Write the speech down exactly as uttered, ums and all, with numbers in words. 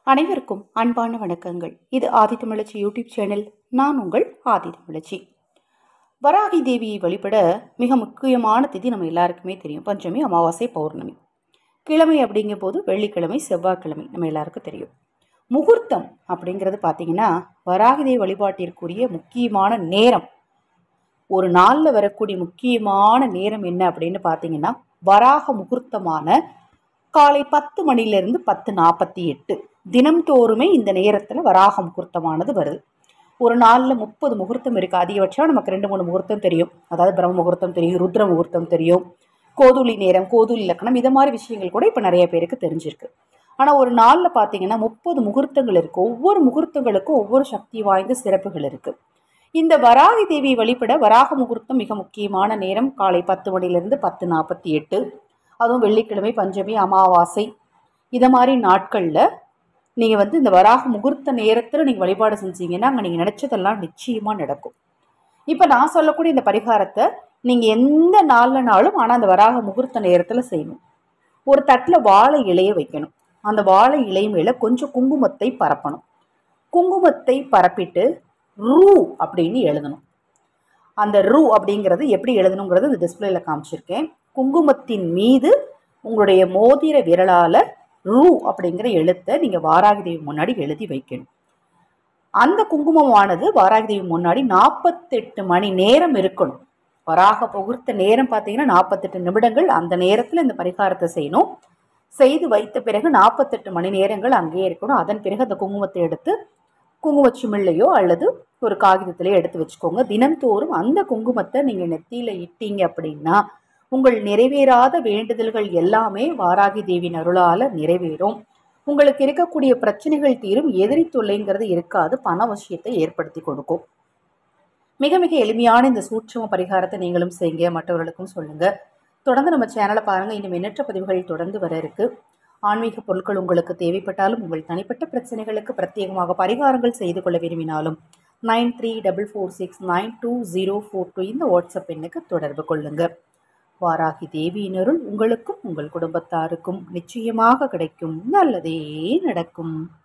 அனைவருக்கும் அன்பான வணக்கங்கள். இது ஆதித்தமிழச்சி யூடியூப் சேனல். நான் உங்கள் ஆதித்தமிழச்சி. வராகி தேவியை வழிபட மிக முக்கியமான திதி நம்ம எல்லாருக்குமே தெரியும். பஞ்சமி, அமாவாசை, பௌர்ணமி. கிழமை அப்படிங்கும் போது வெள்ளிக்கிழமை, செவ்வாய்க்கிழமை நம்ம எல்லாருக்கும் தெரியும். முகூர்த்தம் அப்படிங்கிறது பார்த்தீங்கன்னா வராகி தேவி வழிபாட்டிற்குரிய முக்கியமான நேரம். ஒரு நாளில் வரக்கூடிய முக்கியமான நேரம் என்ன அப்படின்னு பார்த்தீங்கன்னா வராக முகூர்த்தமான காலை பத்து மணிலிருந்து பத்து நாற்பத்தி எட்டு தினம்தோறுமே இந்த நேரத்தில் வராக முகூர்த்தமானது வருது. ஒரு நாளில் முப்பது முகூர்த்தம் இருக்குது. அதிகபட்சம் நமக்கு ரெண்டு மூணு முகூர்த்தம் தெரியும். அதாவது பிரம்ம முகூர்த்தம் தெரியும், ருத்ர முகூர்த்தம் தெரியும், கோதுளி நேரம், கோதுளி இலக்கணம், இது மாதிரி விஷயங்கள் கூட இப்போ நிறைய பேருக்கு தெரிஞ்சிருக்கு. ஆனால் ஒரு நாளில் பார்த்தீங்கன்னா முப்பது முகூர்த்தங்கள் இருக்குது. ஒவ்வொரு முகூர்த்தங்களுக்கும் ஒவ்வொரு சக்தி வாய்ந்த சிறப்புகள் இருக்குது. இந்த வராகி தேவியை வழிபட வராக முகூர்த்தம் மிக முக்கியமான நேரம் காலை பத்து மணிலிருந்து பத்து நாற்பத்தி எட்டு. அதுவும் வெள்ளிக்கிழமை, பஞ்சமி, அமாவாசை இதை மாதிரி நாட்களில் நீங்கள் வந்து இந்த வராக முகூர்த்த நேரத்தில் நீங்கள் வழிபாடு செஞ்சீங்கன்னா அங்கே நீங்கள் நினச்சதெல்லாம் நிச்சயமாக நடக்கும். இப்போ நான் சொல்லக்கூடிய இந்த பரிகாரத்தை நீங்கள் எந்த நாள்லனாலும் ஆனால் அந்த வராக முகூர்த்த நேரத்தில் செய்யணும். ஒரு தட்டில் வாழை இலையை வைக்கணும். அந்த வாழை இலை மேலே கொஞ்சம் குங்குமத்தை பரப்பணும். குங்குமத்தை பரப்பிட்டு ரூ அப்படின்னு எழுதணும். அந்த ரூ அப்படிங்கிறது எப்படி எழுதணுங்கிறது இந்த டிஸ்பிளேல காமிச்சிருக்கேன். குங்குமத்தின் மீது உங்களுடைய மோதிர விரலால் ரூ அப்படிங்கிற எழுத்தை நீங்கள் வாராகி தேவி முன்னாடி எழுதி வைக்கணும். அந்த குங்குமமானது வாராகி தேவி முன்னாடி நாற்பத்தெட்டு மணி நேரம் இருக்கணும். வராக முகூர்த்த நேரம் பார்த்தீங்கன்னா நாற்பத்தெட்டு நிமிடங்கள். அந்த நேரத்தில் இந்த பரிகாரத்தை செய்யணும். செய்து வைத்த பிறகு நாற்பத்தெட்டு மணி நேரங்கள் அங்கேயே இருக்கணும். அதன் பிறகு அந்த குங்குமத்தை எடுத்து குங்குமச்சிமில்லையோ அல்லது ஒரு காகிதத்திலையோ எடுத்து வச்சுக்கோங்க. தினம்தோறும் அந்த குங்குமத்தை நீங்கள் நெத்தியில் இட்டீங்க அப்படின்னா உங்கள் நிறைவேறாத வேண்டுதல்கள் எல்லாமே வாராகி தேவியின் அருளால் நிறைவேறும். உங்களுக்கு இருக்கக்கூடிய பிரச்சனைகள் தீரும். எதிரி தொல்லைங்கிறது இருக்காது. பண விஷயத்தை ஏற்படுத்தி கொடுக்கும். மிக மிக எளிமையான இந்த சூட்சம பரிகாரத்தை நீங்களும் செய்யுங்க, மற்றவர்களுக்கும் சொல்லுங்கள். தொடர்ந்து நம்ம சேனலை பாருங்கள். இன்னும் எண்ணற்ற பதிவுகள் தொடர்ந்து வர இருக்கு. ஆன்மீக பொருட்கள் உங்களுக்கு தேவைப்பட்டாலும் உங்கள் தனிப்பட்ட பிரச்சனைகளுக்கு பிரத்யேகமாக பரிகாரங்கள் செய்து கொள்ள விரும்பினாலும் nine three double four six nine two zero four two இந்த வாட்ஸ்அப் எண்ணுக்கு தொடர்பு கொள்ளுங்கள். வாராகி தேவியினருள் உங்களுக்கும் உங்கள் குடும்பத்தாருக்கும் நிச்சயமாக கிடைக்கும். நல்லதே நடக்கும்.